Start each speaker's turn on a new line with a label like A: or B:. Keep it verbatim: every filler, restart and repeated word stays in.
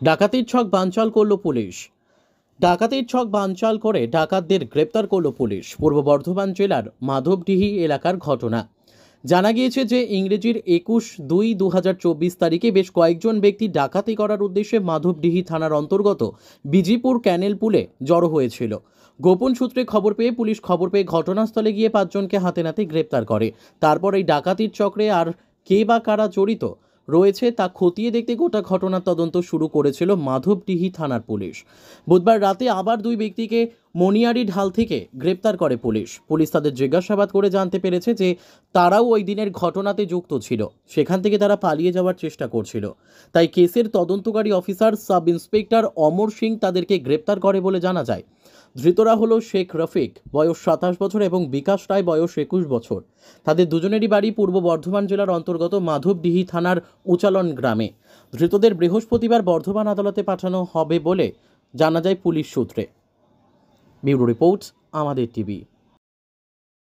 A: ডাকাতির ছক বানচাল করল পুলিশ। ডাকাতির ছক বানচাল করে ডাকাতদের গ্রেপ্তার করল পুলিশ। পূর্ব বর্ধমান জেলার মাধবডিহি এলাকার ঘটনা। জানা গিয়েছে যে ইংরেজির একুশ দুই দু হাজার চব্বিশ তারিখে বেশ কয়েকজন ব্যক্তি ডাকাতি করার উদ্দেশ্যে মাধবডিহি থানার অন্তর্গত বিজিপুর ক্যানেল পুলে জড়ো হয়েছিল। গোপন সূত্রে খবর পেয়ে পুলিশ খবর পেয়ে ঘটনাস্থলে গিয়ে পাঁচজনকে হাতে নাতে গ্রেপ্তার করে। তারপর এই ডাকাতির চক্রে আর কে বা কারা জড়িত রয়েছে তা খতিয়ে দেখতে গোটা ঘটনার তদন্ত শুরু করেছিল মাধবডিহি থানার পুলিশ। বুধবার রাতে আবার দুই ব্যক্তিকে মনিয়ারি ঢাল থেকে গ্রেপ্তার করে পুলিশ। পুলিশ তাদের জিজ্ঞাসাবাদ করে জানতে পেরেছে যে তারাও ওই দিনের ঘটনাতে যুক্ত ছিল, সেখান থেকে তারা পালিয়ে যাওয়ার চেষ্টা করছিল। তাই কেসের তদন্তকারী officer sub inspector Amar Singh তাদেরকে গ্রেপ্তার করে বলে জানা যায়। ধৃতরা হলো শেখ রফিক, বয়স সাতাশ বছর, এবং বিকাশ রায়, বয়স একুশ বছর। তাদের দুজনেরই বাড়ি পূর্ব বর্ধমান জেলার অন্তর্গত মাধবডিহি থানার উচালন গ্রামে। ধৃতদের বৃহস্পতিবার বর্ধমান আদালতে পাঠানো হবে বলে জানা যায় পুলিশ সূত্রে। ব্যুরো রিপোর্ট, আমাদের টিভি।